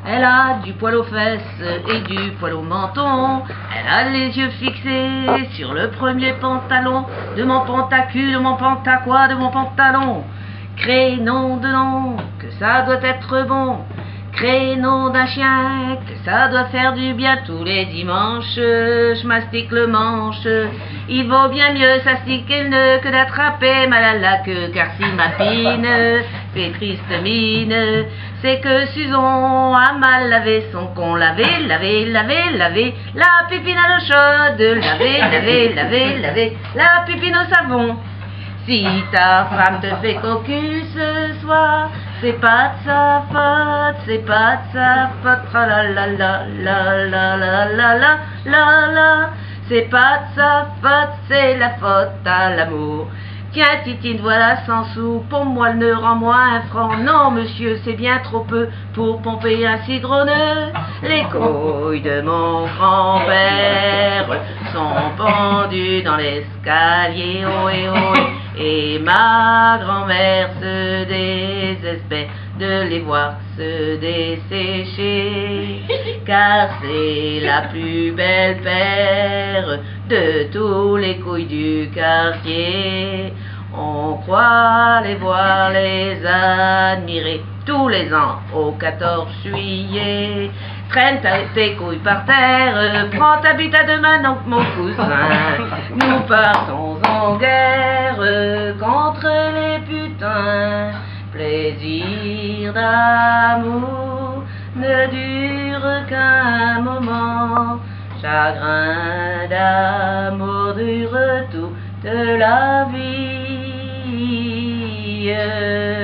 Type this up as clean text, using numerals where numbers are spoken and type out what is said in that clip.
Elle a du poil aux fesses et du poil au menton. Elle a les yeux fixés sur le premier pantalon. De mon pentacule, de mon pentaquoi, de mon pantalon. Crénom de nom, que ça doit être bon. Crénom d'un chien, que ça doit faire du bien. Tous les dimanches, je mastique le manche. Il vaut bien mieux s'astiquer le nœud que d'attraper mal à la queue. Car si ma pine fait triste mine, c'est que Suzon a mal lavé son con. Laver, laver, laver, laver la pipine à l'eau chaude. Laver, laver, laver, laver la pipine au savon. Si ta femme te fait cocu ce soir, c'est pas de sa faute, c'est pas de sa faute, tra la la la la la la la la la la, c'est pas de sa faute, c'est la faute à l'amour. Tiens Titine, voilà 100 sous, pour moi le nœud, rends-moi un franc. Non monsieur, c'est bien trop peu pour pomper un si gros nœud. Les couilles de mon grand-père sont pendues dans l'escalier, oh et oh et ma grand-mère se désespère de les voir se dessécher, car c'est la plus belle paire de tous les couilles du quartier. On croit les voir, les admirer tous les ans au 14 juillet. Traîne tes couilles par terre, prends ta bite à deux mains, donc mon cousin. Nous partons en guerre contre les putains. Plaisir d'amour ne dure qu'un moment. Chagrin d'amour dure toute la vie.